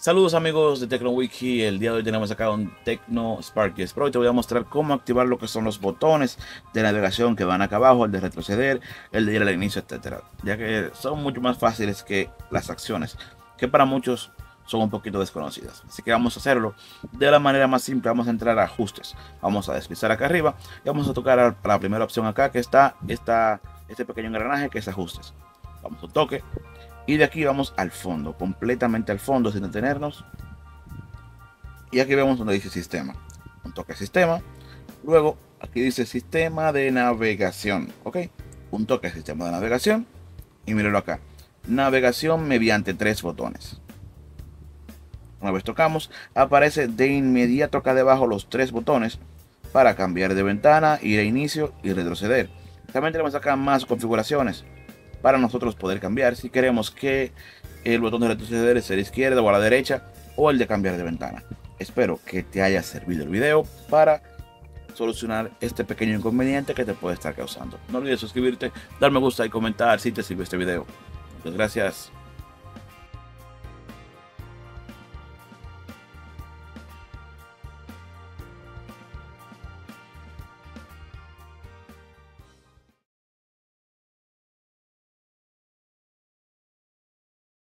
Saludos amigos de TecnoWiki, el día de hoy tenemos acá un Tecno Spark Yes Pro y te voy a mostrar cómo activar lo que son los botones de navegación que van acá abajo, el de retroceder, el de ir al inicio, etcétera, ya que son mucho más fáciles que las acciones, que para muchos son un poquito desconocidas. Así que vamos a hacerlo de la manera más simple. Vamos a entrar a ajustes, vamos a deslizar acá arriba y vamos a tocar a la primera opción acá que está este pequeño engranaje que es ajustes. Vamos a un toque. Y de aquí vamos al fondo, completamente al fondo sin detenernos. Y aquí vemos donde dice sistema. Un toque sistema. Luego aquí dice sistema de navegación. Ok. Un toque sistema de navegación. Y míralo acá. Navegación mediante 3 botones. Una vez tocamos, aparece de inmediato acá debajo los 3 botones para cambiar de ventana, ir a inicio y retroceder. También tenemos acá más configuraciones para nosotros poder cambiar si queremos que el botón de retroceder es a la izquierda o a la derecha o el de cambiar de ventana. Espero que te haya servido el video para solucionar este pequeño inconveniente que te puede estar causando. No olvides suscribirte, dar me gusta y comentar si te sirvió este video. Muchas gracias.